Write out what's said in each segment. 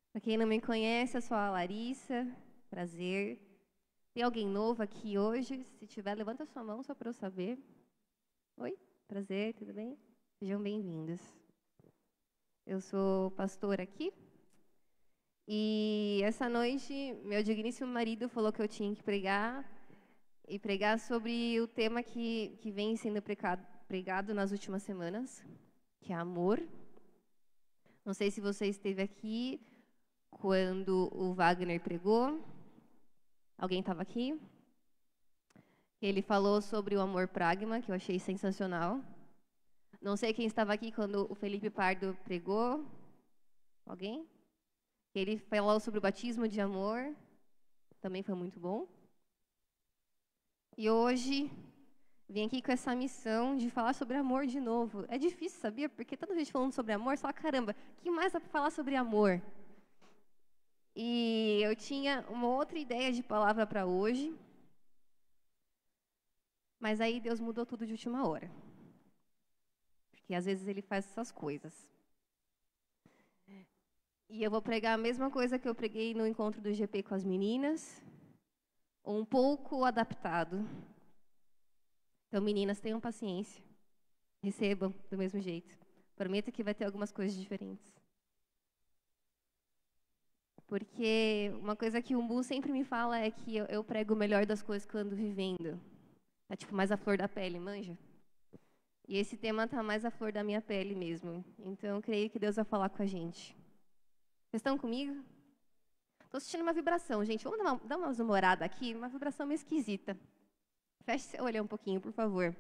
Para quem não me conhece, eu sou a Larissa. Prazer. Tem alguém novo aqui hoje? Se tiver, levanta sua mão só para eu saber. Oi, prazer, tudo bem? Sejam bem-vindos. Eu sou pastora aqui. E essa noite, meu digníssimo marido falou que eu tinha que pregar. E pregar sobre o tema que vem sendo pregado nas últimas semanas, que é amor. Não sei se você esteve aqui quando o Wagner pregou. Alguém estava aqui? Ele falou sobre o amor pragma, que eu achei sensacional. Não sei quem estava aqui quando o Felipe Pardo pregou. Alguém? Ele falou sobre o batismo de amor. Também foi muito bom. E hoje vim aqui com essa missão de falar sobre amor de novo. É difícil, sabia? Porque tanta gente falando sobre amor, só caramba, o que mais dá para falar sobre amor? E eu tinha uma outra ideia de palavra para hoje, mas aí Deus mudou tudo de última hora. Porque às vezes Ele faz essas coisas. E eu vou pregar a mesma coisa que eu preguei no encontro do GP com as meninas, um pouco adaptado. Então, meninas, tenham paciência. Recebam do mesmo jeito. Prometo que vai ter algumas coisas diferentes. Porque uma coisa que o Umbu sempre me fala é que eu prego o melhor das coisas quando vivendo. Tá tipo mais a flor da pele, manja? E esse tema tá mais a flor da minha pele mesmo. Então eu creio que Deus vai falar com a gente. Vocês estão comigo? Tô sentindo uma vibração, gente. Vamos dar uma zumorada aqui, uma vibração meio esquisita. Feche seu olho um pouquinho, por favor.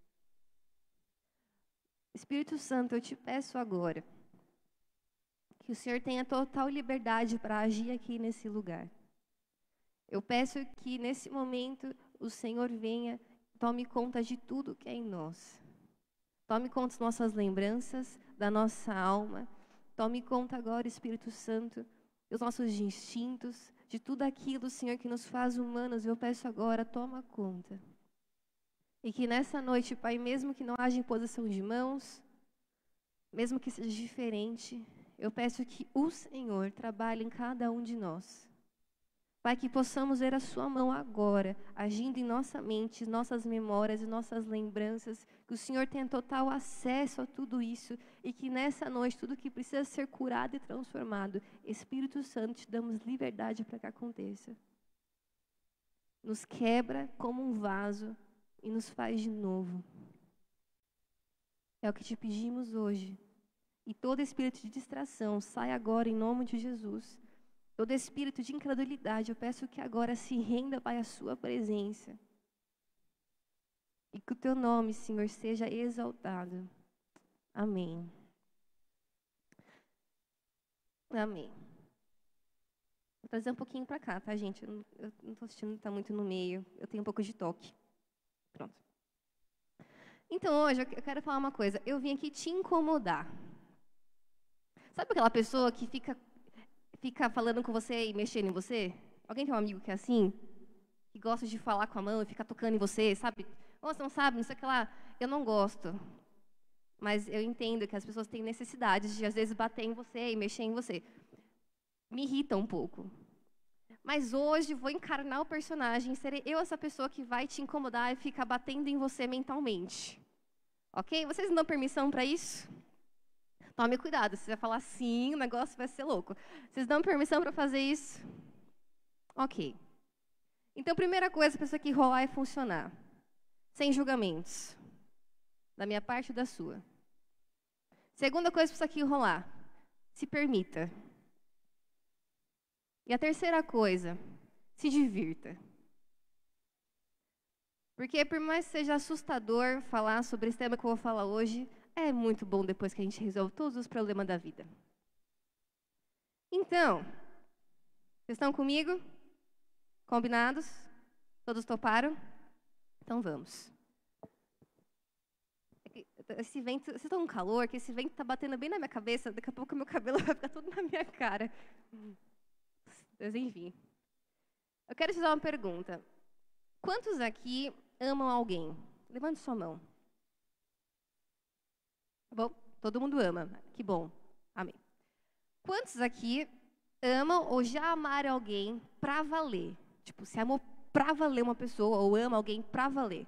Espírito Santo, eu te peço agora que o Senhor tenha total liberdade para agir aqui nesse lugar. Eu peço que nesse momento o Senhor venha, tome conta de tudo que é em nós. Tome conta das nossas lembranças, da nossa alma. Tome conta agora, Espírito Santo, dos nossos instintos, de tudo aquilo, Senhor, que nos faz humanos. Eu peço agora, toma conta. E que nessa noite, Pai, mesmo que não haja imposição de mãos, mesmo que seja diferente, eu peço que o Senhor trabalhe em cada um de nós. Pai, que possamos ver a sua mão agora, agindo em nossa mente, nossas memórias e nossas lembranças, que o Senhor tenha total acesso a tudo isso e que nessa noite, tudo que precisa ser curado e transformado, Espírito Santo, te damos liberdade para que aconteça. Nos quebra como um vaso e nos faz de novo. É o que te pedimos hoje. E todo espírito de distração sai agora em nome de Jesus. Todo espírito de incredulidade, eu peço que agora se renda, Pai, à sua presença. E que o teu nome, Senhor, seja exaltado. Amém. Amém. Vou trazer um pouquinho para cá, tá, gente? Eu não estou assistindo, está muito no meio. Eu tenho um pouco de toque. Pronto. Então, hoje, eu quero falar uma coisa. Eu vim aqui te incomodar. Sabe aquela pessoa que fica falando com você e mexendo em você? Alguém tem um amigo que é assim? Que gosta de falar com a mão e ficar tocando em você, sabe? Oh, você não sabe, não sei o que lá. Eu não gosto. Mas eu entendo que as pessoas têm necessidades de, às vezes, bater em você e mexer em você. Me irrita um pouco. Mas hoje vou encarnar o personagem, serei eu essa pessoa que vai te incomodar e ficar batendo em você mentalmente. Ok? Vocês não dão permissão para isso? Tome cuidado, se você falar sim, o negócio vai ser louco. Vocês dão permissão para fazer isso? Ok. Então, primeira coisa para isso aqui rolar e funcionar. Sem julgamentos. Da minha parte e da sua. Segunda coisa para isso aqui rolar. Se permita. E a terceira coisa, se divirta. Porque por mais que seja assustador falar sobre esse tema que eu vou falar hoje, é muito bom depois que a gente resolve todos os problemas da vida. Então, vocês estão comigo? Combinados? Todos toparam? Então vamos. Esse vento, vocês estão com calor, que esse vento está batendo bem na minha cabeça, daqui a pouco meu cabelo vai ficar todo na minha cara. Mas enfim. Eu quero te dar uma pergunta. Quantos aqui amam alguém? Levante sua mão. Bom, todo mundo ama. Que bom. Amém. Quantos aqui amam ou já amaram alguém pra valer? Tipo, se amou pra valer uma pessoa ou ama alguém pra valer?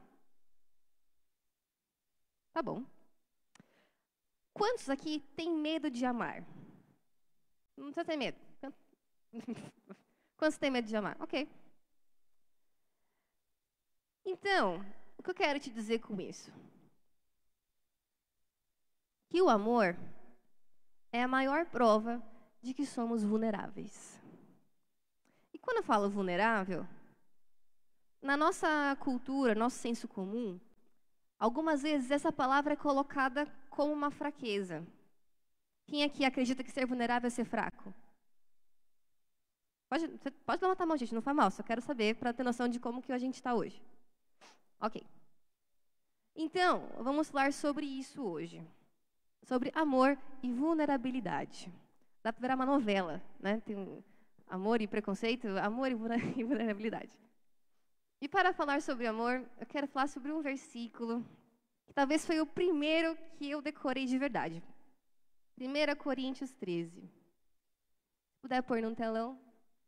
Tá bom. Quantos aqui têm medo de amar? Não precisa ter medo. Quantos têm medo de amar? Ok. Então, o que eu quero te dizer com isso? Que o amor é a maior prova de que somos vulneráveis. E quando eu falo vulnerável, na nossa cultura, nosso senso comum, algumas vezes essa palavra é colocada como uma fraqueza. Quem aqui acredita que ser vulnerável é ser fraco? Você pode levantar a mão, gente, não faz mal. Só quero saber para ter noção de como que a gente está hoje. Ok. Então, vamos falar sobre isso hoje. Sobre amor e vulnerabilidade. Dá para virar uma novela, né? Tem amor e preconceito, amor e vulnerabilidade. E para falar sobre amor, eu quero falar sobre um versículo que talvez foi o primeiro que eu decorei de verdade. 1 Coríntios 13. Se puder pôr no telão.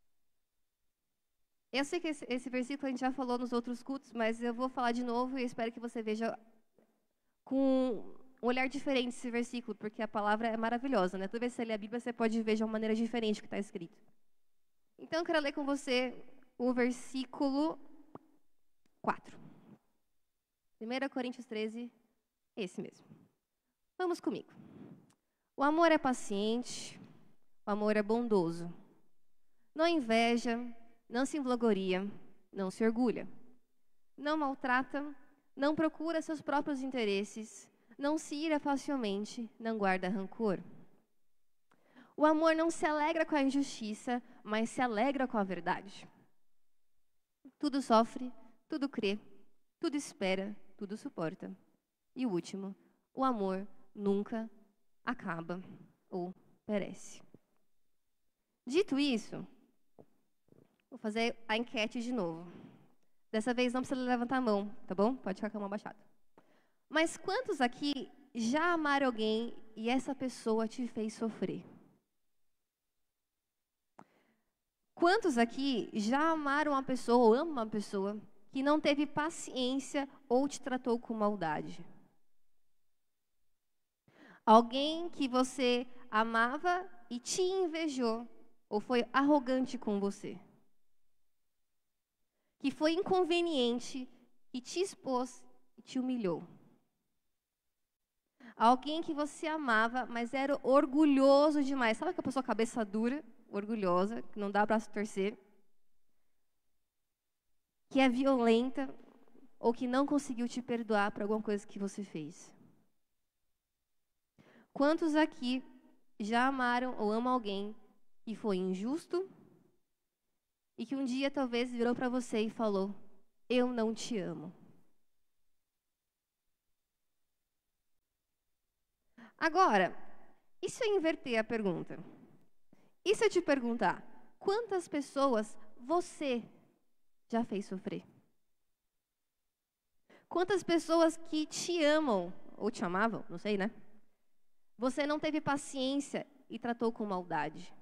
Eu sei que esse versículo a gente já falou nos outros cultos, mas eu vou falar de novo e espero que você veja com um olhar diferente esse versículo, porque a palavra é maravilhosa, né? Toda vez que você lê a Bíblia, você pode ver de uma maneira diferente o que está escrito. Então, eu quero ler com você o versículo 4. 1 Coríntios 13, esse mesmo. Vamos comigo. O amor é paciente, o amor é bondoso. Não inveja, não se vangloria, não se orgulha. Não maltrata, não procura seus próprios interesses, não se ira facilmente, não guarda rancor. O amor não se alegra com a injustiça, mas se alegra com a verdade. Tudo sofre, tudo crê, tudo espera, tudo suporta. E o último, o amor nunca acaba ou perece. Dito isso, vou fazer a enquete de novo. Dessa vez não precisa levantar a mão, tá bom? Pode ficar com a mão abaixada. Mas quantos aqui já amaram alguém e essa pessoa te fez sofrer? Quantos aqui já amaram uma pessoa ou amam uma pessoa que não teve paciência ou te tratou com maldade? Alguém que você amava e te invejou ou foi arrogante com você? Que foi inconveniente e te expôs e te humilhou? Alguém que você amava, mas era orgulhoso demais. Sabe aquela pessoa cabeça dura, orgulhosa, que não dá braço torcer? Que é violenta ou que não conseguiu te perdoar por alguma coisa que você fez? Quantos aqui já amaram ou amam alguém que foi injusto e que um dia talvez virou para você e falou: eu não te amo? Agora, e se eu inverter a pergunta? E se eu te perguntar, quantas pessoas você já fez sofrer? Quantas pessoas que te amam, ou te amavam, não sei, né? Você não teve paciência e tratou com maldade?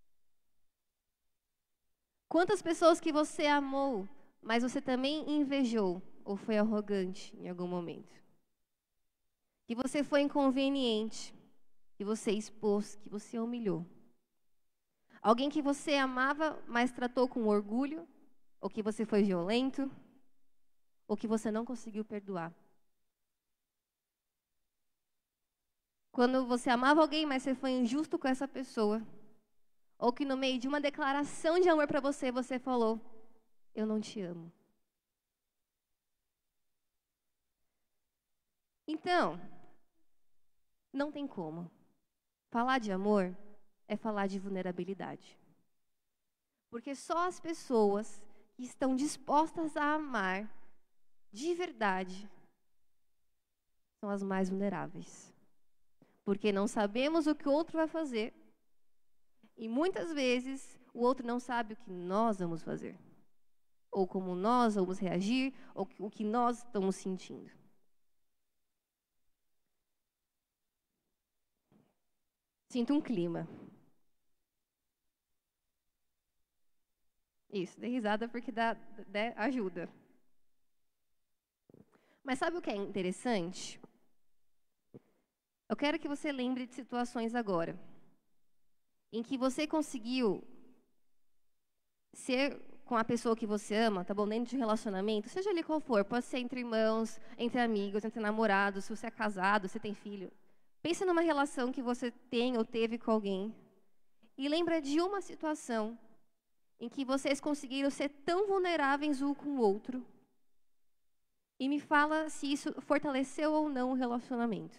Quantas pessoas que você amou, mas você também invejou ou foi arrogante em algum momento? Que você foi inconveniente, que você expôs, que você humilhou? Alguém que você amava, mas tratou com orgulho, ou que você foi violento, ou que você não conseguiu perdoar? Quando você amava alguém, mas você foi injusto com essa pessoa, ou que no meio de uma declaração de amor para você, você falou: eu não te amo. Então, não tem como. Falar de amor é falar de vulnerabilidade. Porque só as pessoas que estão dispostas a amar de verdade são as mais vulneráveis. Porque não sabemos o que o outro vai fazer. E muitas vezes o outro não sabe o que nós vamos fazer. Ou como nós vamos reagir, ou o que nós estamos sentindo. Sinto um clima. Isso, dê risada porque ajuda. Mas sabe o que é interessante? Eu quero que você lembre de situações agora em que você conseguiu ser com a pessoa que você ama, tá bom? Dentro de um relacionamento, seja ali qual for, pode ser entre irmãos, entre amigos, entre namorados, se você é casado, se tem filho. Pense numa relação que você tem ou teve com alguém e lembra de uma situação em que vocês conseguiram ser tão vulneráveis um com o outro e me fala se isso fortaleceu ou não o relacionamento.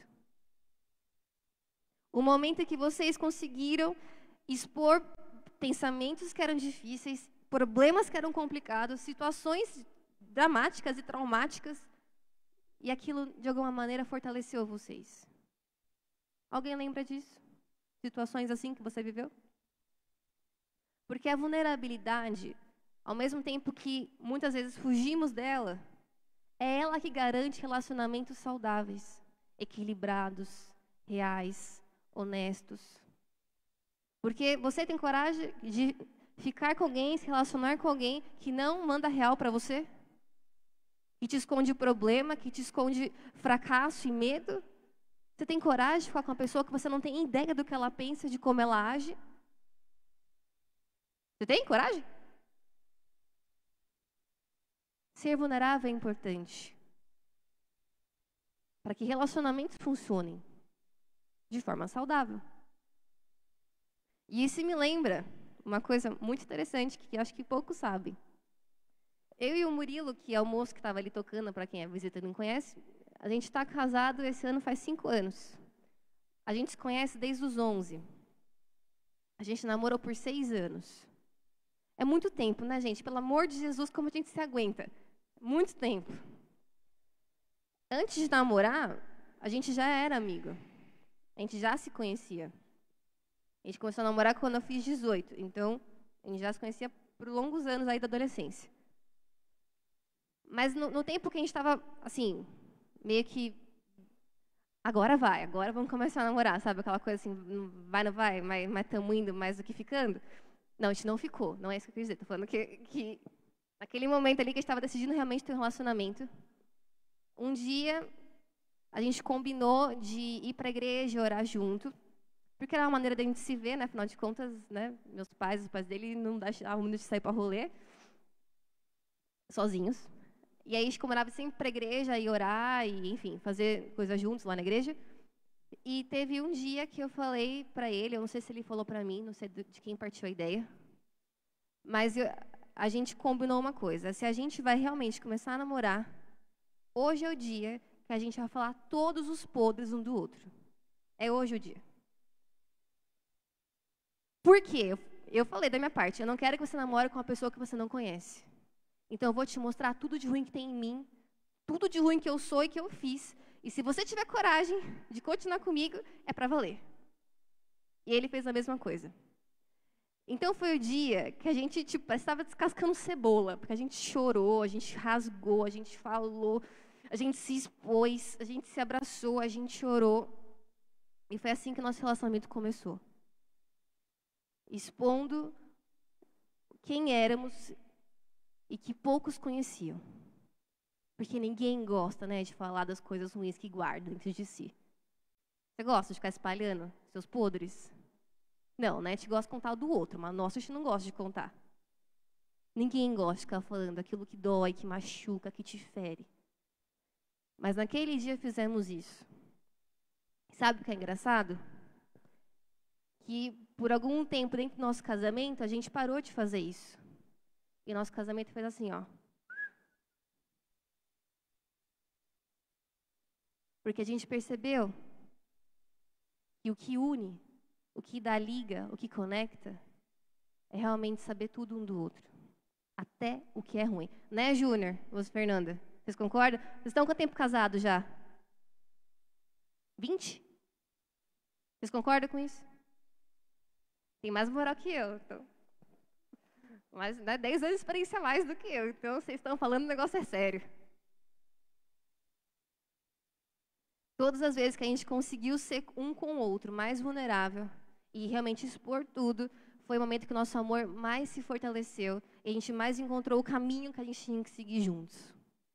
O momento em que vocês conseguiram expor pensamentos que eram difíceis, problemas que eram complicados, situações dramáticas e traumáticas, e aquilo, de alguma maneira, fortaleceu vocês. Alguém lembra disso? Situações assim que você viveu? Porque a vulnerabilidade, ao mesmo tempo que muitas vezes fugimos dela, é ela que garante relacionamentos saudáveis, equilibrados, reais, honestos. Porque você tem coragem de ficar com alguém, se relacionar com alguém que não manda real para você? Que te esconde problema, que te esconde fracasso e medo? Você tem coragem de ficar com uma pessoa que você não tem ideia do que ela pensa, de como ela age? Você tem coragem? Ser vulnerável é importante para que relacionamentos funcionem de forma saudável. E isso me lembra uma coisa muito interessante que acho que poucos sabem. Eu e o Murilo, que é o moço que estava ali tocando, para quem é visita e não conhece, a gente está casado esse ano faz 5 anos. A gente se conhece desde os 11. A gente namorou por 6 anos. É muito tempo, né, gente? Pelo amor de Jesus, como a gente se aguenta? Muito tempo. Antes de namorar, a gente já era amigo. A gente já se conhecia. A gente começou a namorar quando eu fiz 18. Então, a gente já se conhecia por longos anos aí da adolescência. Mas no tempo que a gente estava, assim, meio que... Agora vai, agora vamos começar a namorar, sabe? Aquela coisa assim, não vai, mas estamos indo mais do que ficando. Não, a gente não ficou, não é isso que eu quis dizer. Estou falando que naquele momento ali que a gente estava decidindo realmente ter um relacionamento, um dia a gente combinou de ir para a igreja e orar junto, porque era uma maneira da gente se ver, né? Afinal de contas, né? Os pais dele não deixavam muito de sair para rolê, sozinhos. E aí a gente combinava sempre para a igreja e orar e, enfim, fazer coisas juntos lá na igreja. E teve um dia que eu falei para ele, eu não sei se ele falou para mim, não sei de quem partiu a ideia, mas a gente combinou uma coisa: se a gente vai realmente começar a namorar, hoje é o dia que a gente vai falar todos os podres um do outro. É hoje o dia. Por quê? Eu falei da minha parte, eu não quero que você namore com uma pessoa que você não conhece. Então eu vou te mostrar tudo de ruim que tem em mim, tudo de ruim que eu sou e que eu fiz. E se você tiver coragem de continuar comigo, é para valer. E ele fez a mesma coisa. Então foi o dia que a gente estava descascando cebola, porque a gente chorou, a gente rasgou, a gente falou, a gente se expôs, a gente se abraçou, a gente chorou. E foi assim que nosso relacionamento começou. Expondo quem éramos e que poucos conheciam. Porque ninguém gosta, né, de falar das coisas ruins que guarda dentro de si. Você gosta de ficar espalhando seus podres? Não, né? A gente gosta de contar o do outro, mas nossa, a gente não gosta de contar. Ninguém gosta de ficar falando aquilo que dói, que machuca, que te fere. Mas naquele dia fizemos isso. Sabe o que é engraçado? Que por algum tempo dentro do nosso casamento, a gente parou de fazer isso. E nosso casamento fez assim, ó. Porque a gente percebeu que o que une, o que dá liga, o que conecta, é realmente saber tudo um do outro. Até o que é ruim. Né, Júnior? Você, Fernanda? Vocês concordam? Vocês estão com quanto tempo casados já? 20? Vocês concordam com isso? Tem mais moral que eu. Então. Mas né, 10 anos de experiência a mais do que eu. Então, vocês estão falando, o negócio é sério. Todas as vezes que a gente conseguiu ser um com o outro mais vulnerável e realmente expor tudo, foi o momento que o nosso amor mais se fortaleceu e a gente mais encontrou o caminho que a gente tinha que seguir juntos.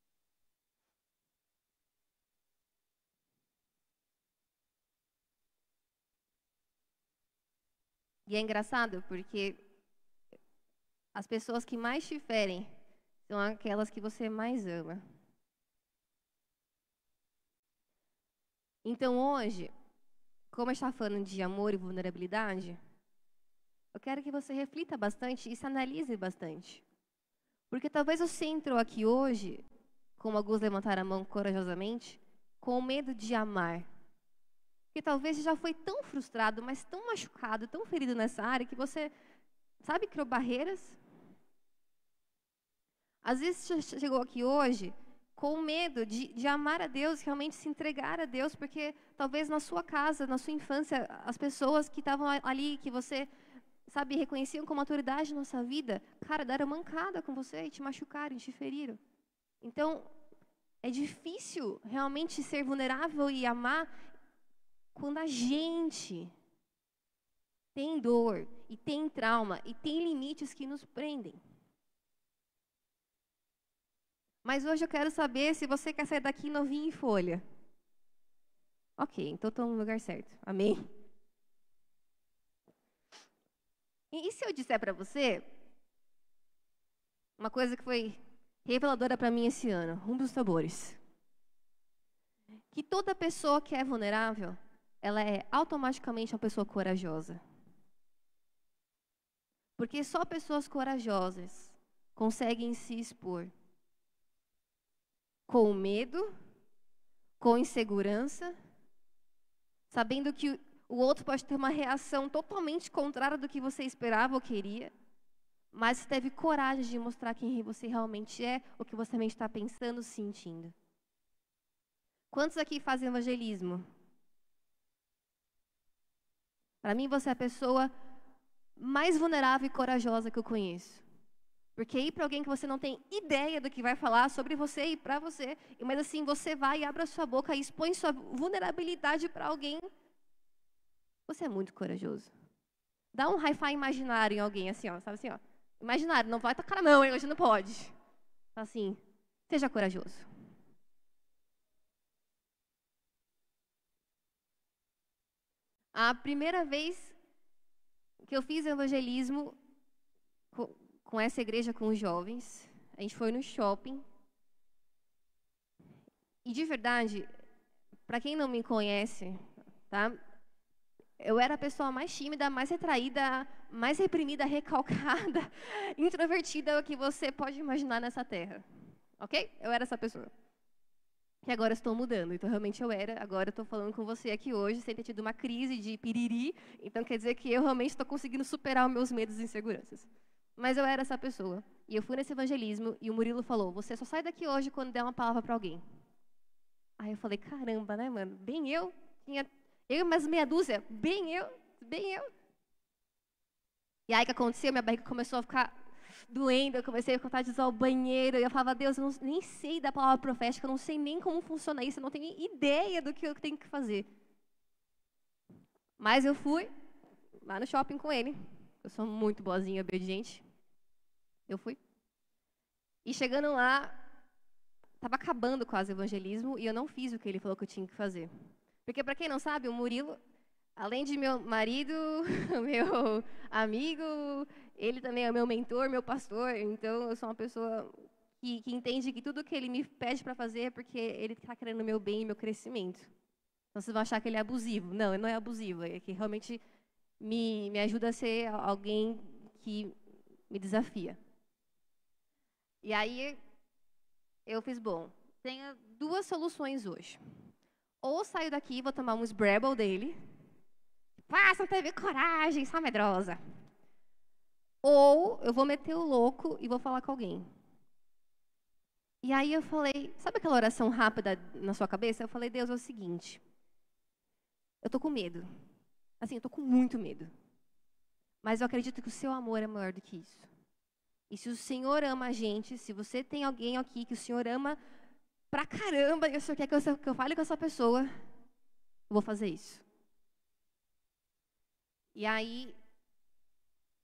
E é engraçado porque as pessoas que mais te ferem são aquelas que você mais ama. Então hoje, como a gente está falando de amor e vulnerabilidade, eu quero que você reflita bastante e se analise bastante. Porque talvez você entrou aqui hoje, como alguns levantaram a mão corajosamente, com medo de amar. Porque talvez você já foi tão frustrado, mas tão machucado, tão ferido nessa área, que você, sabe, criou barreiras. Às vezes você chegou aqui hoje com medo de amar a Deus, realmente se entregar a Deus, porque talvez na sua casa, na sua infância, as pessoas que estavam ali, que você, sabe, reconheciam como autoridade na sua vida, cara, deram mancada com você e te machucaram, e te feriram. Então, é difícil realmente ser vulnerável e amar quando a gente tem dor, e tem trauma, e tem limites que nos prendem. Mas hoje eu quero saber se você quer sair daqui novinho em folha. Ok, então estou no lugar certo. Amém? E se eu disser para você uma coisa que foi reveladora para mim esse ano, um dos sabores, que toda pessoa que é vulnerável, ela é automaticamente uma pessoa corajosa. Porque só pessoas corajosas conseguem se expor com medo, com insegurança, sabendo que o outro pode ter uma reação totalmente contrária do que você esperava ou queria, mas você teve coragem de mostrar quem você realmente é, o que você realmente está pensando, sentindo. Quantos aqui fazem evangelismo? Para mim, você é a pessoa mais vulnerável e corajosa que eu conheço. Porque ir para alguém que você não tem ideia do que vai falar sobre você e para você, mas assim, você vai e abre a sua boca e expõe sua vulnerabilidade para alguém, você é muito corajoso. Dá um hi-fi imaginário em alguém, assim, ó, sabe assim, ó. Imaginário, não vai tocar não, hein, hoje não pode. Assim, seja corajoso. A primeira vez que eu fiz evangelismo com essa igreja, com os jovens, a gente foi no shopping. E de verdade, para quem não me conhece, tá? Eu era a pessoa mais tímida, mais retraída, mais reprimida, recalcada, introvertida que você pode imaginar nessa terra. Ok? Eu era essa pessoa. E agora eu estou mudando. Então, realmente eu era. Agora eu estou falando com você aqui hoje, sem ter tido uma crise de piriri. Então, quer dizer que eu realmente estou conseguindo superar os meus medos e inseguranças. Mas eu era essa pessoa. E eu fui nesse evangelismo e o Murilo falou, você só sai daqui hoje quando der uma palavra para alguém. Aí eu falei, caramba, né, mano? Bem eu. Eu e mais meia dúzia. Bem eu. E aí o que aconteceu? Minha barriga começou a ficar doendo. Eu comecei a vontade de usar o banheiro. E eu falava, Deus, eu nem sei da palavra profética. Eu não sei nem como funciona isso. Eu não tenho ideia do que eu tenho que fazer. Mas eu fui lá no shopping com ele. Eu sou muito boazinha, obediente. Eu fui. E chegando lá, estava acabando quase o evangelismo e eu não fiz o que ele falou que eu tinha que fazer. Porque, para quem não sabe, o Murilo, além de meu marido, meu amigo, ele também é meu mentor, meu pastor. Então, eu sou uma pessoa que entende que tudo que ele me pede para fazer é porque ele está querendo o meu bem e meu crescimento. Então, vocês vão achar que ele é abusivo. Não, ele não é abusivo. É que realmente me ajuda a ser alguém que me desafia. E aí, eu fiz, bom, tenho duas soluções hoje. Ou saio daqui e vou tomar um Scrabble dele. Você não teve coragem, só medrosa. Ou eu vou meter o louco e vou falar com alguém. E aí eu falei, sabe aquela oração rápida na sua cabeça? Eu falei, Deus, é o seguinte. Eu tô com medo. Assim, eu tô com muito medo. Mas eu acredito que o seu amor é maior do que isso. E se o Senhor ama a gente, se você tem alguém aqui que o Senhor ama pra caramba, e o Senhor quer que eu fale com essa pessoa, eu vou fazer isso. E aí,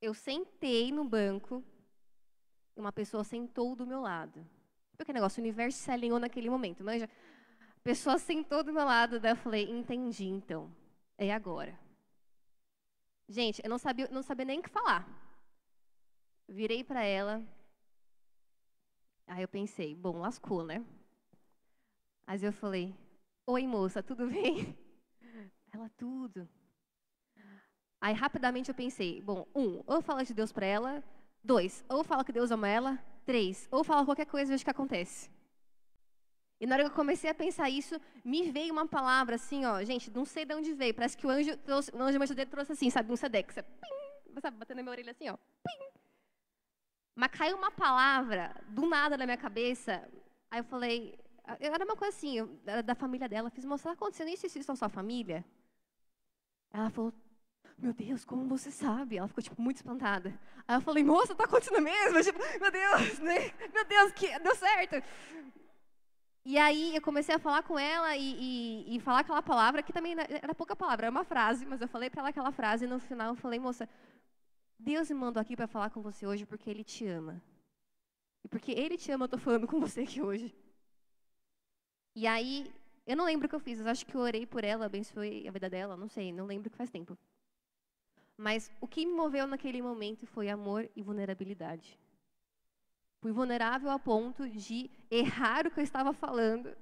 eu sentei no banco e uma pessoa sentou do meu lado. Porque o negócio, o universo se alinhou naquele momento, manja? A pessoa sentou do meu lado, daí eu falei, entendi, então. É agora. Gente, eu não sabia nem o que falar. Virei para ela. Aí eu pensei, bom, lascou, né? Mas eu falei, oi, moça, tudo bem? Ela, tudo. Aí rapidamente eu pensei, bom, ou eu falo de Deus para ela, 2, ou eu falo que Deus ama ela, 3, ou eu falo qualquer coisa e vejo o que acontece. E na hora que eu comecei a pensar isso, me veio uma palavra assim, ó, gente, não sei de onde veio, parece que o anjo trouxe assim, sabe, um sedex, sabe, batendo na minha orelha assim, ó, pim. Mas caiu uma palavra do nada na minha cabeça, aí eu falei, era uma coisa assim, era da família dela, fiz, moça, está acontecendo isso na sua família? Ela falou, meu Deus, como você sabe? Ela ficou, tipo, muito espantada. Aí eu falei, moça, tá acontecendo mesmo? Tipo, meu Deus, né? Meu Deus, que deu certo. E aí eu comecei a falar com ela e falar aquela palavra, que também era pouca palavra, era uma frase, mas eu falei para ela aquela frase e no final eu falei, moça, Deus me mandou aqui para falar com você hoje porque Ele te ama. E porque Ele te ama, eu tô falando com você aqui hoje. E aí, eu não lembro o que eu fiz, eu acho que eu orei por ela, abençoei a vida dela, não sei, não lembro que faz tempo. Mas o que me moveu naquele momento foi amor e vulnerabilidade. Fui vulnerável a ponto de errar o que eu estava falando,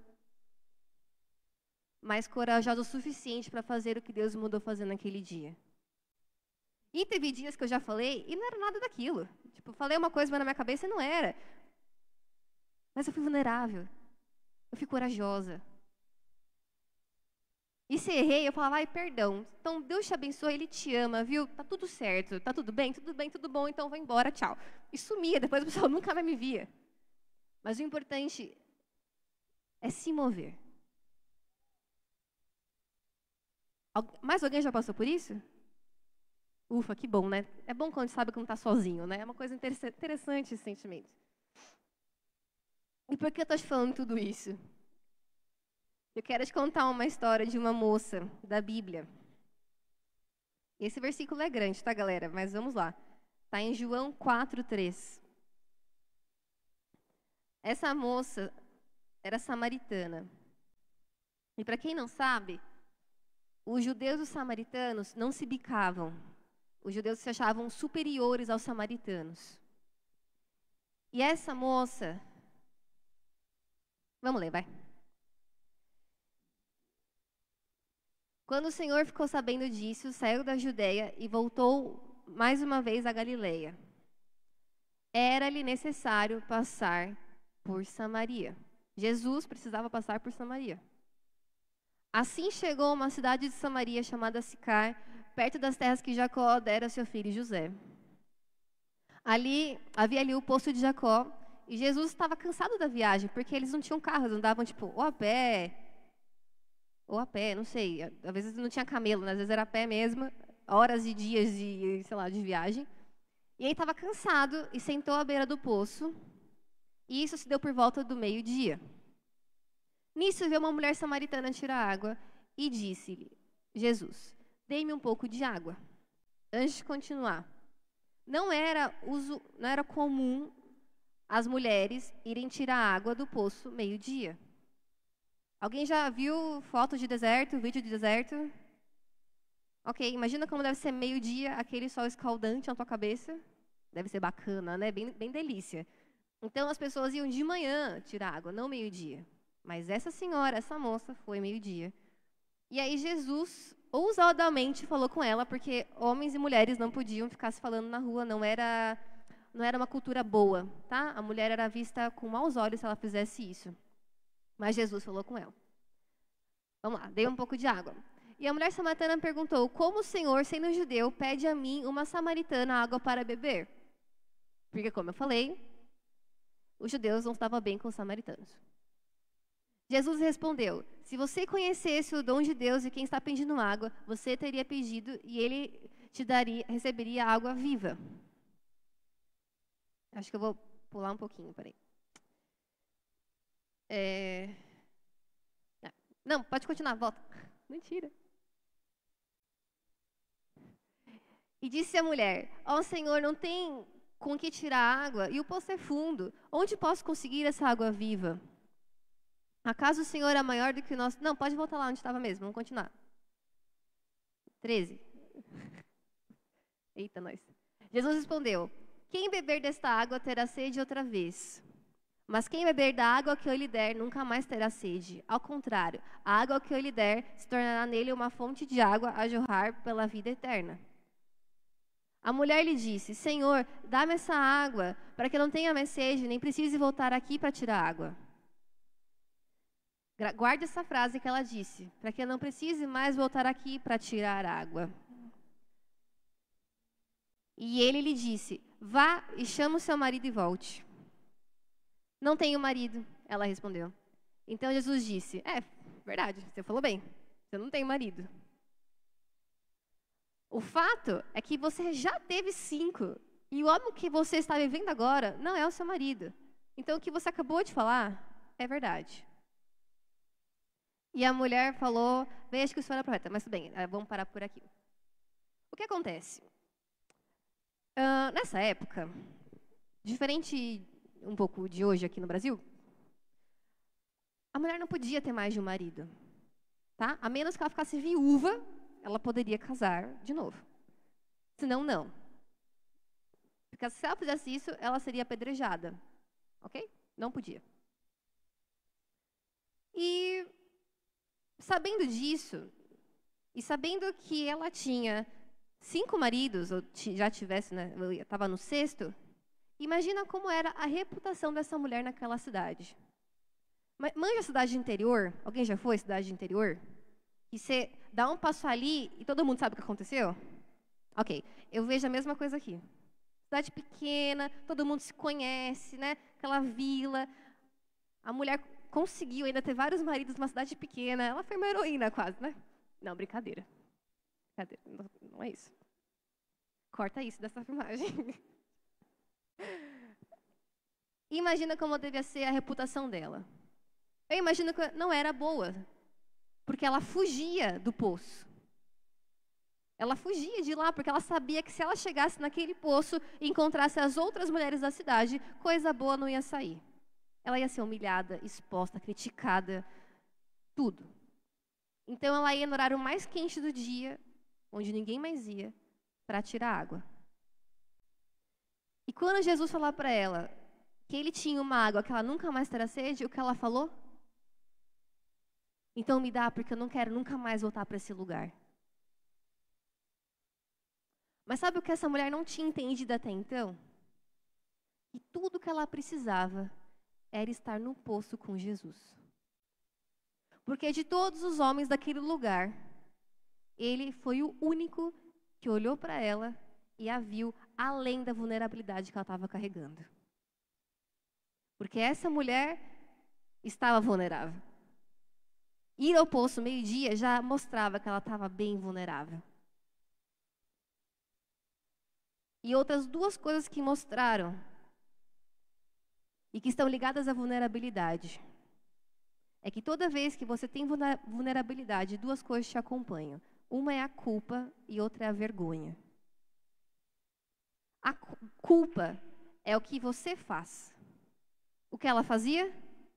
mas corajosa o suficiente para fazer o que Deus me mandou fazer naquele dia. E teve dias que eu já falei e não era nada daquilo. Tipo, falei uma coisa, mas na minha cabeça não era. Mas eu fui vulnerável. Eu fui corajosa. E se errei, eu falava, ai, perdão. Então, Deus te abençoe, Ele te ama, viu? Tá tudo certo, tá tudo bem, tudo bom, então vou embora, tchau. E sumia, depois o pessoal nunca mais me via. Mas o importante é se mover. Mais alguém já passou por isso? Ufa, que bom, né? É bom quando a gente sabe que não está sozinho, né? É uma coisa interessante esse sentimento. E por que eu estou te falando tudo isso? Eu quero te contar uma história de uma moça da Bíblia. Esse versículo é grande, tá, galera? Mas vamos lá. Está em João 4:3. Essa moça era samaritana. E para quem não sabe, os judeus e os samaritanos não se bicavam. Os judeus se achavam superiores aos samaritanos. E essa moça... Vamos ler, vai. Quando o Senhor ficou sabendo disso, saiu da Judeia e voltou mais uma vez à Galileia. Era-lhe necessário passar por Samaria. Jesus precisava passar por Samaria. Assim chegou a uma cidade de Samaria chamada Sicar, perto das terras que Jacó dera a seu filho José. Havia ali o poço de Jacó, e Jesus estava cansado da viagem, porque eles não tinham carro, eles andavam tipo ou a pé, não sei. Às vezes não tinha camelo, né? Às vezes era a pé mesmo, horas e dias de, sei lá, de viagem. E ele estava cansado e sentou à beira do poço, e isso se deu por volta do meio-dia. Nisso veio uma mulher samaritana tirar água e disse-lhe, Jesus, dê-me um pouco de água. Antes de continuar, não era comum as mulheres irem tirar água do poço meio-dia. Alguém já viu foto de deserto, vídeo de deserto? Ok, imagina como deve ser meio-dia, aquele sol escaldante na tua cabeça. Deve ser bacana, né? Bem delícia. Então, as pessoas iam de manhã tirar água, não meio-dia. Mas essa senhora, essa moça, foi meio-dia. E aí Jesus ousadamente falou com ela, porque homens e mulheres não podiam ficar se falando na rua, não era uma cultura boa, tá? A mulher era vista com maus olhos se ela fizesse isso. Mas Jesus falou com ela. Vamos lá, dei um pouco de água. E a mulher samaritana perguntou, como o Senhor, sendo judeu, pede a mim, uma samaritana, água para beber? Porque, como eu falei, os judeus não estavam bem com os samaritanos. Jesus respondeu, se você conhecesse o dom de Deus e quem está pedindo água, você teria pedido e ele receberia água viva. Acho que eu vou pular um pouquinho, peraí. Não, pode continuar, volta. Mentira. E disse a mulher: Ó Senhor, não tem com que tirar água e o poço é fundo. Onde posso conseguir essa água viva? Acaso o Senhor é maior do que o nosso... Não, pode voltar lá onde estava mesmo, vamos continuar. 13. Eita, nós. Jesus respondeu: Quem beber desta água terá sede outra vez. Mas quem beber da água que eu lhe der nunca mais terá sede. Ao contrário, a água que eu lhe der se tornará nele uma fonte de água a jorrar pela vida eterna. A mulher lhe disse: Senhor, dá-me essa água, para que eu não tenha mais sede, nem precise voltar aqui para tirar água. Guarde essa frase que ela disse, para que eu não precise mais voltar aqui para tirar água. E ele lhe disse: Vá e chama o seu marido e volte. Não tenho marido, ela respondeu. Então Jesus disse: É, verdade, você falou bem, você não tem marido. O fato é que você já teve 5, e o homem que você está vivendo agora não é o seu marido. Então o que você acabou de falar é verdade. E a mulher falou: Bem, acho que o senhor é profeta, mas tudo bem, vamos parar por aqui. O que acontece? Nessa época, diferente um pouco de hoje aqui no Brasil, a mulher não podia ter mais de um marido, tá? A menos que ela ficasse viúva, ela poderia casar de novo. Senão, não. Porque se ela fizesse isso, ela seria apedrejada, ok? Não podia. E sabendo disso, e sabendo que ela tinha 5 maridos, ou já tivesse, né, estava no 6º, imagina como era a reputação dessa mulher naquela cidade. Manja a cidade interior? Alguém já foi à cidade interior? E você dá um passo ali e todo mundo sabe o que aconteceu? Ok, eu vejo a mesma coisa aqui. Cidade pequena, todo mundo se conhece, né? Aquela vila. A mulher conseguiu ainda ter vários maridos numa cidade pequena. Ela foi uma heroína quase, né? Não, brincadeira. Não é isso. Corta isso dessa filmagem. Imagina como devia ser a reputação dela. Eu imagino que não era boa, porque ela fugia do poço. Ela fugia de lá, porque ela sabia que se ela chegasse naquele poço e encontrasse as outras mulheres da cidade, coisa boa não ia sair. Ela ia ser humilhada, exposta, criticada, tudo. Então ela ia no horário mais quente do dia, onde ninguém mais ia, para tirar água. E quando Jesus falou para ela que ele tinha uma água que ela nunca mais terá sede, o que ela falou? Então me dá, porque eu não quero nunca mais voltar para esse lugar. Mas sabe o que essa mulher não tinha entendido até então? Que tudo que ela precisava era estar no poço com Jesus. Porque de todos os homens daquele lugar, ele foi o único que olhou para ela e a viu além da vulnerabilidade que ela estava carregando. Porque essa mulher estava vulnerável. Ir ao poço meio-dia já mostrava que ela estava bem vulnerável. E outras 2 coisas que mostraram e que estão ligadas à vulnerabilidade é que toda vez que você tem vulnerabilidade, 2 coisas te acompanham. Uma é a culpa e outra é a vergonha. A culpa é o que você faz. O que ela fazia?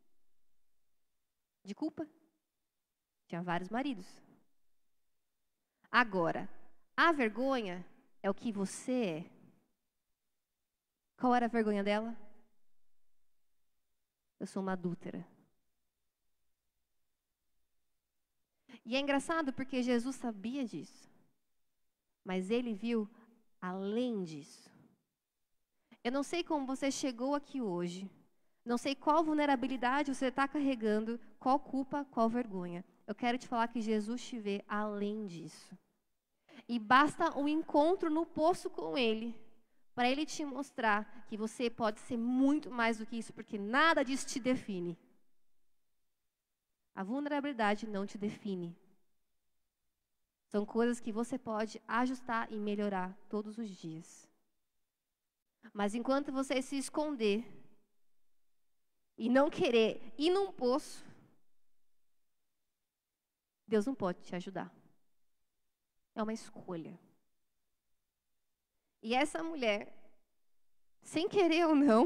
De culpa? Tinha vários maridos. Agora, a vergonha é o que você é. Qual era a vergonha dela? Eu sou uma adúltera. E é engraçado porque Jesus sabia disso. Mas ele viu além disso. Eu não sei como você chegou aqui hoje. Não sei qual vulnerabilidade você está carregando, qual culpa, qual vergonha. Eu quero te falar que Jesus te vê além disso. E basta um encontro no poço com ele, para ele te mostrar que você pode ser muito mais do que isso, porque nada disso te define. A vulnerabilidade não te define. São coisas que você pode ajustar e melhorar todos os dias. Mas enquanto você se esconder e não querer ir num poço, Deus não pode te ajudar. É uma escolha. E essa mulher, sem querer ou não,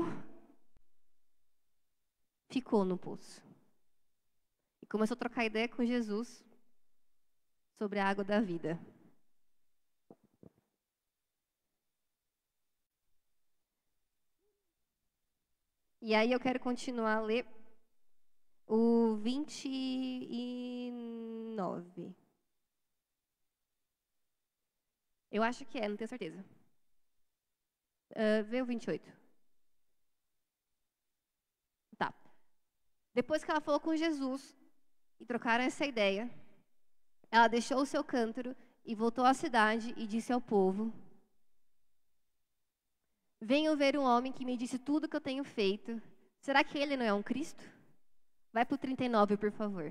ficou no poço. E começou a trocar ideia com Jesus sobre a água da vida. E aí eu quero continuar a ler o 29. Eu acho que é, não tenho certeza. Vê o 28. Tá. Depois que ela falou com Jesus e trocaram essa ideia, ela deixou o seu cântaro e voltou à cidade e disse ao povo: venham ver um homem que me disse tudo que eu tenho feito. Será que ele não é um Cristo? Vai para o 39, por favor.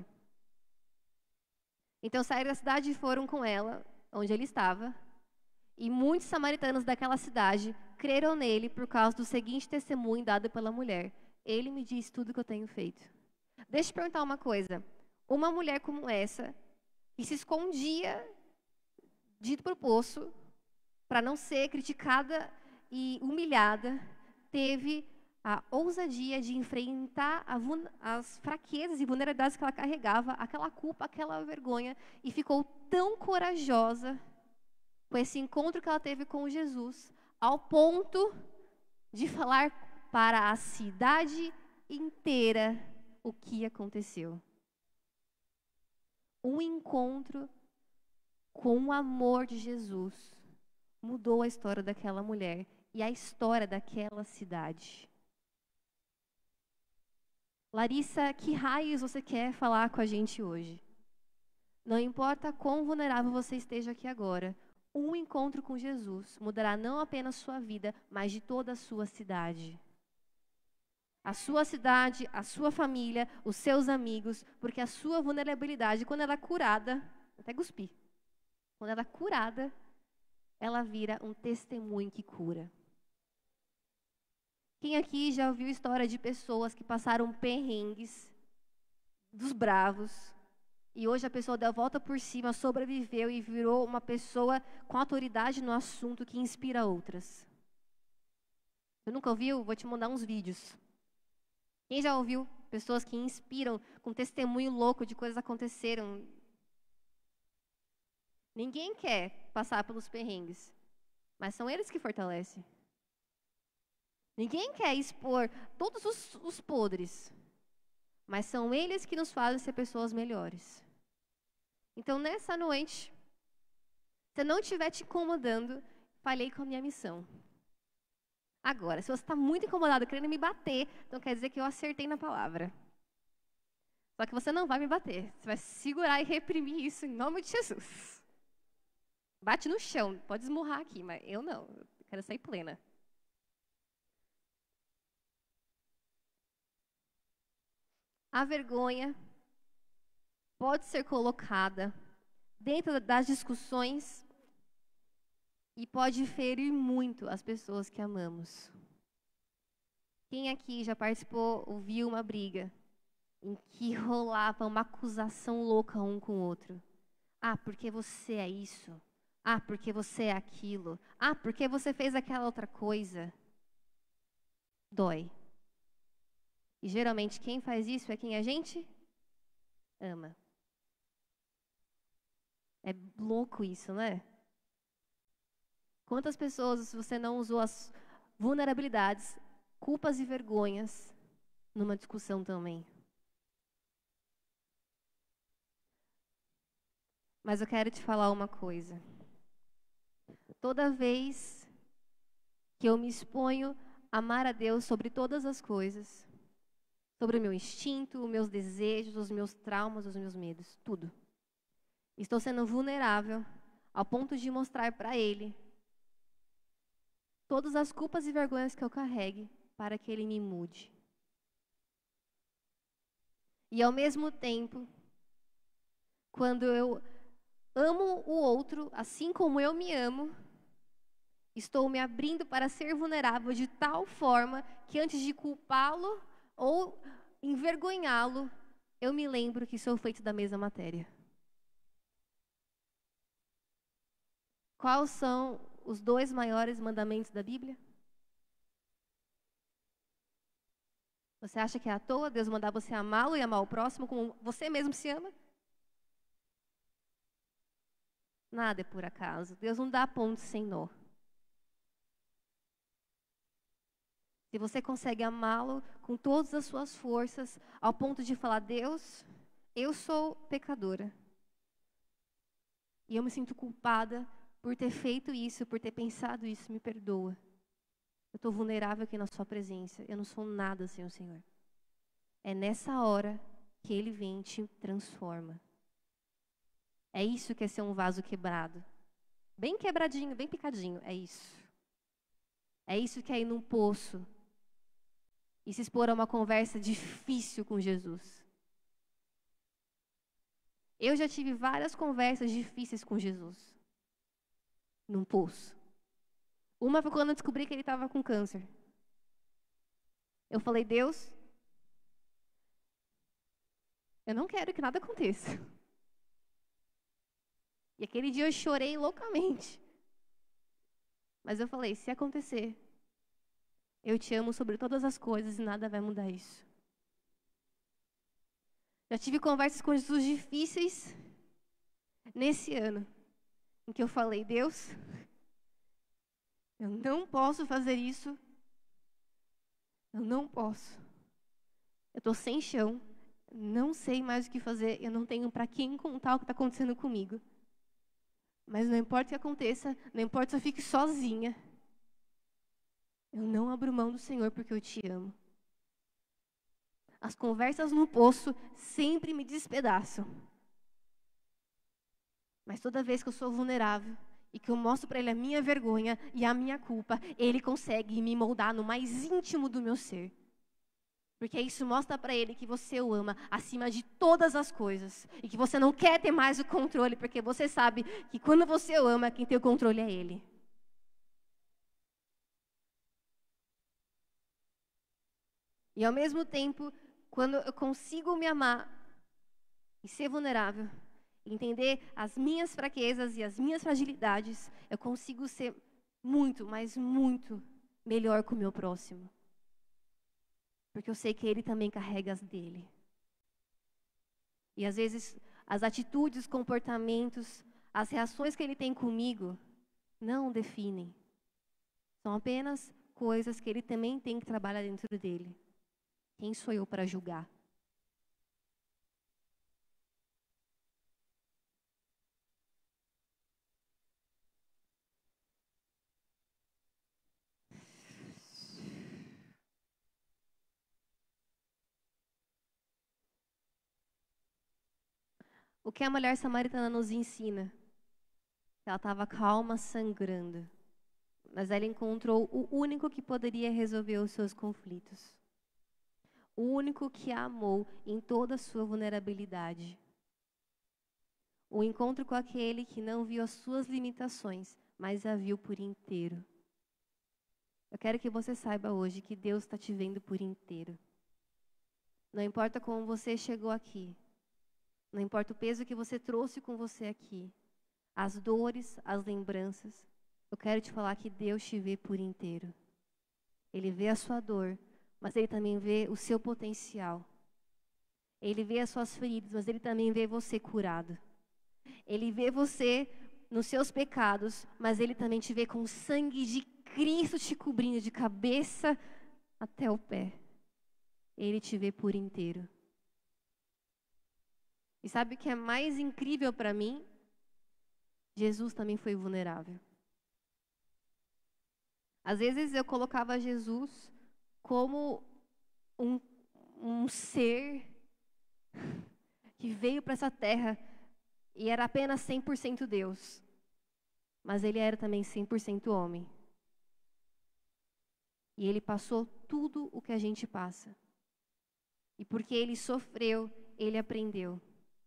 Então saíram da cidade e foram com ela, onde ele estava. E muitos samaritanos daquela cidade creram nele por causa do seguinte testemunho dado pela mulher: ele me disse tudo que eu tenho feito. Deixa eu te perguntar uma coisa. Uma mulher como essa, que se escondia dito para o poço, para não ser criticada e humilhada, teve a ousadia de enfrentar as fraquezas e vulnerabilidades que ela carregava, aquela culpa, aquela vergonha, e ficou tão corajosa com esse encontro que ela teve com Jesus, ao ponto de falar para a cidade inteira o que aconteceu. Um encontro com o amor de Jesus mudou a história daquela mulher e a história daquela cidade. Larissa, que raios você quer falar com a gente hoje? Não importa quão vulnerável você esteja aqui agora, um encontro com Jesus mudará não apenas sua vida, mas de toda a sua cidade. A sua cidade, a sua família, os seus amigos, porque a sua vulnerabilidade, quando ela é curada, até cuspi, quando ela é curada, ela vira um testemunho que cura. Quem aqui já ouviu história de pessoas que passaram perrengues dos bravos, e hoje a pessoa deu a volta por cima, sobreviveu e virou uma pessoa com autoridade no assunto que inspira outras? Você nunca ouviu? Vou te mandar uns vídeos. Quem já ouviu pessoas que inspiram com testemunho louco de coisas que aconteceram? Ninguém quer passar pelos perrengues, mas são eles que fortalecem. Ninguém quer expor todos os podres, mas são eles que nos fazem ser pessoas melhores. Então, nessa noite, se eu não estiver te incomodando, falhei com a minha missão. Agora, se você está muito incomodado, querendo me bater, então quer dizer que eu acertei na palavra. Só que você não vai me bater. Você vai segurar e reprimir isso em nome de Jesus. Bate no chão, pode esmurrar aqui, mas eu não. Eu quero sair plena. A vergonha pode ser colocada dentro das discussões e pode ferir muito as pessoas que amamos. Quem aqui já participou ou viu uma briga em que rolava uma acusação louca um com o outro? Ah, porque você é isso. Ah, porque você é aquilo. Ah, porque você fez aquela outra coisa. Dói. E geralmente quem faz isso é quem a gente ama. É louco isso, né? Quantas pessoas você não usou as vulnerabilidades, culpas e vergonhas numa discussão também? Mas eu quero te falar uma coisa. Toda vez que eu me exponho a amar a Deus sobre todas as coisas, sobre o meu instinto, os meus desejos, os meus traumas, os meus medos, tudo. Estou sendo vulnerável ao ponto de mostrar para Ele todas as culpas e vergonhas que eu carregue para que Ele me mude. E ao mesmo tempo, quando eu amo o outro, assim como eu me amo, estou me abrindo para ser vulnerável de tal forma que antes de culpá-lo ou envergonhá-lo, eu me lembro que sou feito da mesma matéria. Quais são os 2 maiores mandamentos da Bíblia? Você acha que é à toa Deus mandar você amá-lo e amar o próximo como você mesmo se ama? Nada é por acaso. Deus não dá pontos sem nó. Se você consegue amá-lo com todas as suas forças, ao ponto de falar, Deus, eu sou pecadora. E eu me sinto culpada por ter feito isso, por ter pensado isso, me perdoa. Eu estou vulnerável aqui na sua presença. Eu não sou nada sem o Senhor. É nessa hora que Ele vem e te transforma. É isso que é ser um vaso quebrado. Bem quebradinho, bem picadinho, é isso. É isso que é ir num poço e se expor a uma conversa difícil com Jesus. Eu já tive várias conversas difíceis com Jesus. Num poço. Uma foi quando eu descobri que ele estava com câncer. Eu falei, Deus, eu não quero que nada aconteça. E aquele dia eu chorei loucamente. Mas eu falei, se acontecer, eu te amo sobre todas as coisas e nada vai mudar isso. Já tive conversas com Jesus difíceis nesse ano, em que eu falei, Deus, eu não posso fazer isso. Eu não posso. Eu estou sem chão. Não sei mais o que fazer. Eu não tenho para quem contar o que está acontecendo comigo. Mas não importa o que aconteça, não importa se eu fique sozinha. Eu não abro mão do Senhor porque eu te amo. As conversas no poço sempre me despedaçam. Mas toda vez que eu sou vulnerável e que eu mostro para Ele a minha vergonha e a minha culpa, Ele consegue me moldar no mais íntimo do meu ser. Porque isso mostra para Ele que você o ama acima de todas as coisas. E que você não quer ter mais o controle, porque você sabe que quando você o ama, quem tem o controle é Ele. E ao mesmo tempo, quando eu consigo me amar e ser vulnerável, entender as minhas fraquezas e as minhas fragilidades, eu consigo ser muito, mas muito melhor com o meu próximo. Porque eu sei que ele também carrega as dele. E às vezes, as atitudes, os comportamentos, as reações que ele tem comigo, não o definem. São apenas coisas que ele também tem que trabalhar dentro dele. Quem sou eu para julgar? O que a mulher samaritana nos ensina? Ela estava calma, sangrando. Mas ela encontrou o único que poderia resolver os seus conflitos. O único que a amou em toda a sua vulnerabilidade. O encontro com aquele que não viu as suas limitações, mas a viu por inteiro. Eu quero que você saiba hoje que Deus está te vendo por inteiro. Não importa como você chegou aqui. Não importa o peso que você trouxe com você aqui. As dores, as lembranças. Eu quero te falar que Deus te vê por inteiro. Ele vê a sua dor, mas Ele também vê o seu potencial. Ele vê as suas feridas, mas Ele também vê você curado. Ele vê você nos seus pecados, mas Ele também te vê com o sangue de Cristo te cobrindo de cabeça até o pé. Ele te vê por inteiro. E sabe o que é mais incrível para mim? Jesus também foi vulnerável. Às vezes eu colocava Jesus como um ser que veio para essa terra e era apenas 100% Deus. Mas ele era também 100% homem. E ele passou tudo o que a gente passa. E porque ele sofreu, ele aprendeu.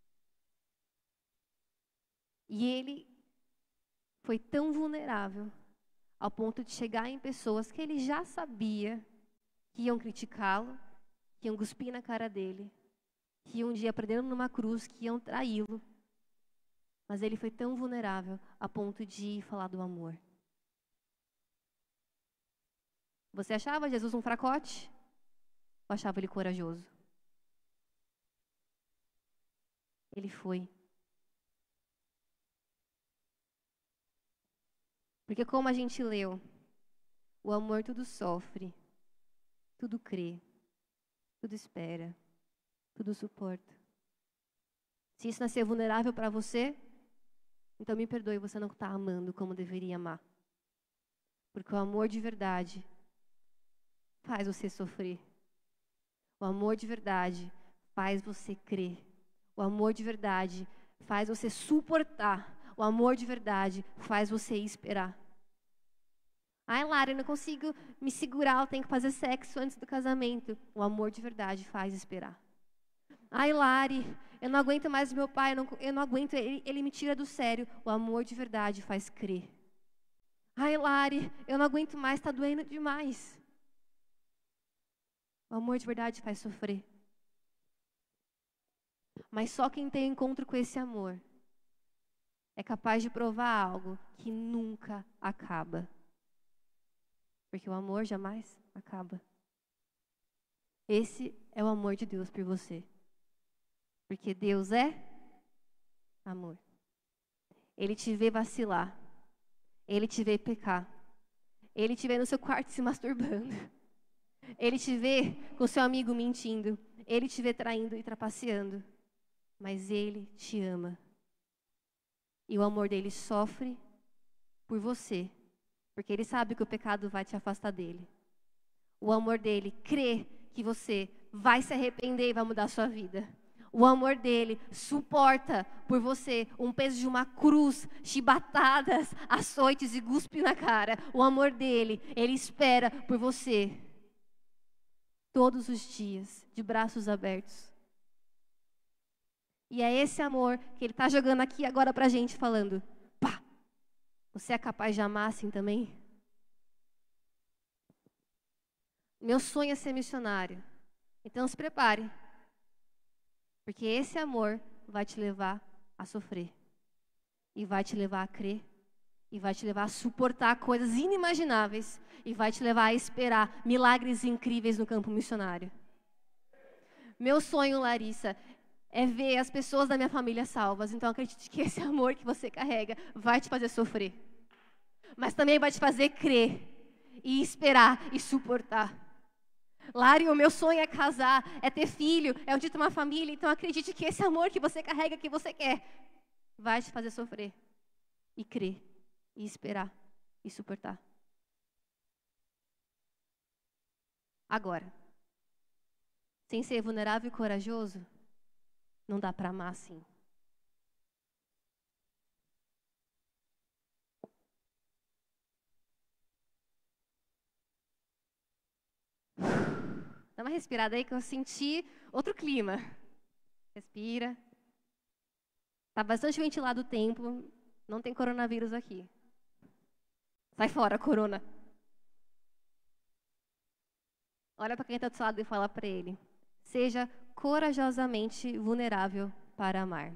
E ele foi tão vulnerável ao ponto de chegar em pessoas que ele já sabia que iam criticá-lo, que iam cuspir na cara dele, que um dia prenderam numa cruz, que iam traí-lo. Mas ele foi tão vulnerável a ponto de falar do amor. Você achava Jesus um fracote? Ou achava ele corajoso? Ele foi. Porque como a gente leu, o amor tudo sofre, tudo crê, tudo espera, tudo suporta. Se isso não é ser vulnerável para você, então me perdoe, você não está amando como deveria amar. Porque o amor de verdade faz você sofrer. O amor de verdade faz você crer. O amor de verdade faz você suportar. O amor de verdade faz você esperar. Ai, Lara, eu não consigo me segurar, eu tenho que fazer sexo antes do casamento. O amor de verdade faz esperar. Ai, Lari, eu não aguento mais meu pai, eu não aguento, ele me tira do sério. O amor de verdade faz crer. Ai, Lari, eu não aguento mais, está doendo demais. O amor de verdade faz sofrer. Mas só quem tem encontro com esse amor é capaz de provar algo que nunca acaba. Porque o amor jamais acaba. Esse é o amor de Deus por você. Porque Deus é amor. Ele te vê vacilar. Ele te vê pecar. Ele te vê no seu quarto se masturbando. Ele te vê com seu amigo mentindo. Ele te vê traindo e trapaceando. Mas Ele te ama. E o amor dele sofre por você. Porque Ele sabe que o pecado vai te afastar dele. O amor dele crê que você vai se arrepender e vai mudar a sua vida. O amor dele suporta por você um peso de uma cruz, chibatadas, açoites e cuspe na cara. O amor dele, ele espera por você todos os dias, de braços abertos. E é esse amor que ele está jogando aqui agora pra gente, falando: pá, você é capaz de amar assim também? Meu sonho é ser missionário. Então se prepare. Porque esse amor vai te levar a sofrer. E vai te levar a crer. E vai te levar a suportar coisas inimagináveis. E vai te levar a esperar milagres incríveis no campo missionário. Meu sonho, Larissa, é ver as pessoas da minha família salvas. Então acredite que esse amor que você carrega vai te fazer sofrer. Mas também vai te fazer crer. E esperar e suportar. Lari, o meu sonho é casar, é ter filho, é um dia ter uma família. Então acredite que esse amor que você carrega, que você quer, vai te fazer sofrer. E crer, e esperar, e suportar. Agora, sem ser vulnerável e corajoso, não dá para amar assim. Dá uma respirada aí que eu senti outro clima. Respira. Tá bastante ventilado o templo. Não tem coronavírus aqui. Sai fora, corona. Olha para quem está do seu lado e fala para ele: seja corajosamente vulnerável para amar.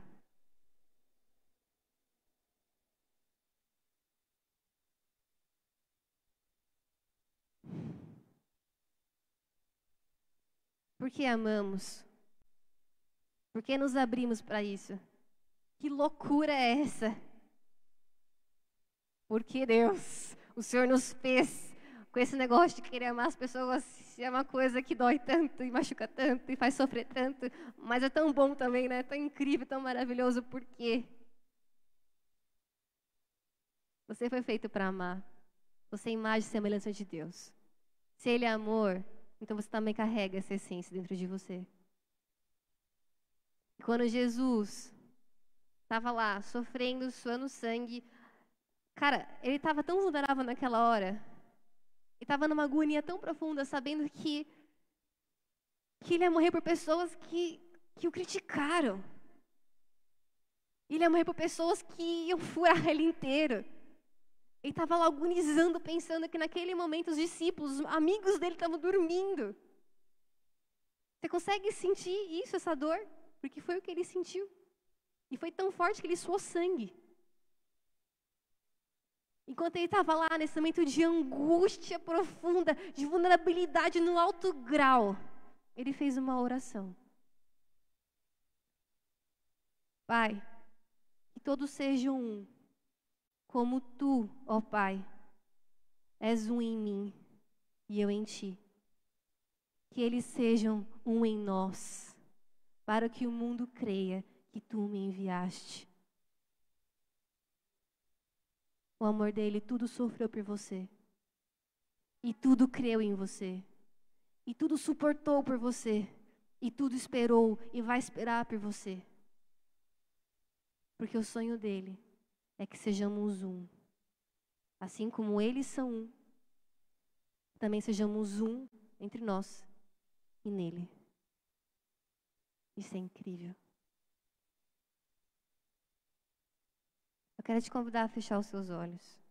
Por que amamos? Por que nos abrimos para isso? Que loucura é essa? Porque Deus, o Senhor nos fez com esse negócio de querer amar as pessoas. É uma coisa que dói tanto e machuca tanto e faz sofrer tanto, mas é tão bom também, né? Tão incrível, tão maravilhoso. Por quê? Você foi feito para amar. Você é imagem e semelhança de Deus. Se Ele é amor, então você também carrega essa essência dentro de você. E quando Jesus estava lá, sofrendo, suando sangue, cara, ele estava tão vulnerável naquela hora. Ele estava numa agonia tão profunda, sabendo que ele ia morrer por pessoas que o criticaram. Ele ia morrer por pessoas que iam furar ele inteiro. Ele estava lá agonizando, pensando que naquele momento os discípulos, os amigos dele estavam dormindo. Você consegue sentir isso, essa dor? Porque foi o que ele sentiu. E foi tão forte que ele suou sangue. Enquanto ele estava lá nesse momento de angústia profunda, de vulnerabilidade no alto grau, ele fez uma oração. Pai, que todos sejam um, como tu, ó Pai, és um em mim e eu em ti. Que eles sejam um em nós, para que o mundo creia que tu me enviaste. O amor dele, tudo sofreu por você. E tudo creu em você. E tudo suportou por você. E tudo esperou e vai esperar por você. Porque o sonho dele é que sejamos um. Assim como eles são um, também sejamos um entre nós e nele. Isso é incrível. Eu quero te convidar a fechar os seus olhos.